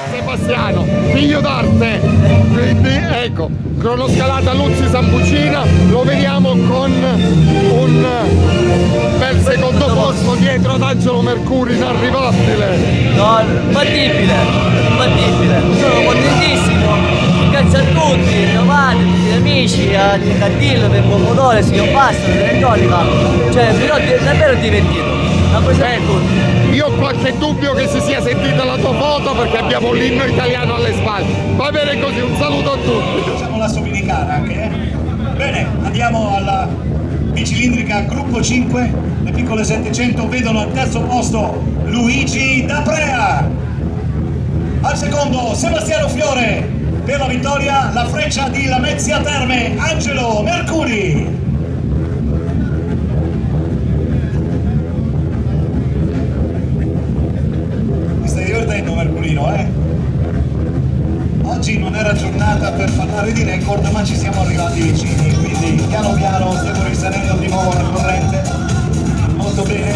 Sebastiano, figlio d'arte, quindi ecco, cronoscalata Luzzi Sambucina, lo vediamo con un bel secondo posto dietro ad Angelo Mercuri, inarrivabile. No, imbattibile, sono contentissimo. Grazie a tutti, Giovanni, tutti gli amici, a Cattillo, per Pomodoro, signor Basta, l'elettronica, cioè mi ho davvero divertito, la cosa è tutti. Io ho qualche dubbio che si sia sentita la tua foto perché abbiamo l'inno italiano alle spalle. Va bene così, un saluto a tutti. Facciamo la Sominicana anche, eh? Bene, andiamo alla bicilindrica gruppo 5, le piccole 700 vedono al terzo posto Luigi D'Aprea, al secondo Sebastiano Fiore. Per la vittoria la freccia di Lamezia Terme, Angelo Mercuri. Ti stai divertendo Mercurino, eh? Oggi non era giornata per parlare di record, ma ci siamo arrivati vicini, quindi piano piano stiamo risalendo di nuovo la corrente. Molto bene.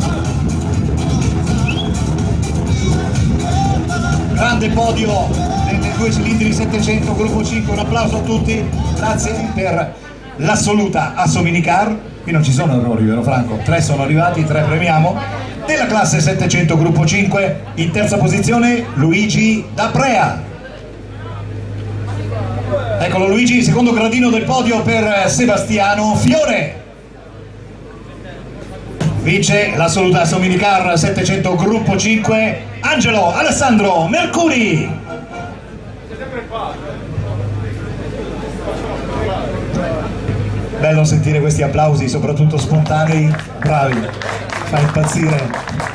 Grande podio dei 2 cilindri 700 gruppo 5, un applauso a tutti, grazie per l'assoluta Assominicar. Qui non ci sono errori, vero Franco? 3 sono arrivati, 3 premiamo. Della classe 700 gruppo 5, in terza posizione Luigi D'Aprea. Eccolo Luigi, secondo gradino del podio per Sebastiano Fiore. Vince l'assoluta Assominicar 700 gruppo 5 Angelo Alessandro Mercuri. Bello sentire questi applausi, soprattutto spontanei, bravi, fa impazzire.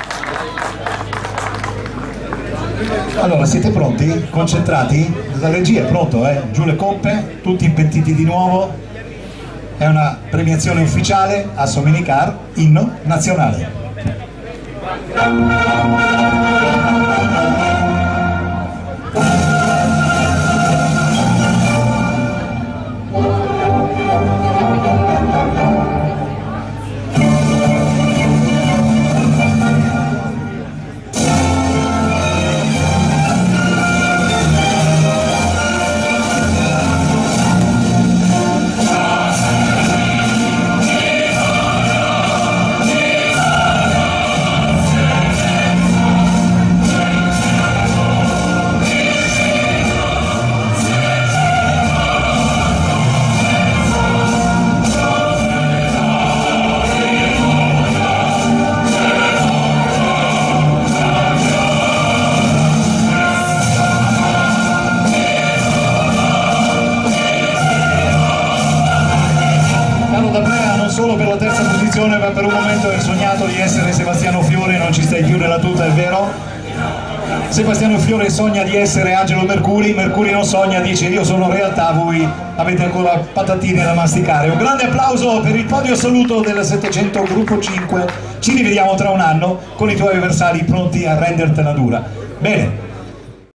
Allora, siete pronti? Concentrati? La regia è pronto, giù le coppe, tutti impettiti di nuovo. È una premiazione ufficiale a Assominicar, inno nazionale. Solo per la terza posizione, ma per un momento hai sognato di essere Sebastiano Fiore, non ci stai più nella tuta, è vero? Sebastiano Fiore sogna di essere Angelo Mercuri, Mercuri non sogna, dice io sono realtà, voi avete ancora patatine da masticare. Un grande applauso per il podio assoluto del 700 gruppo 5, ci rivediamo tra un anno con i tuoi avversari pronti a rendertela dura. Bene.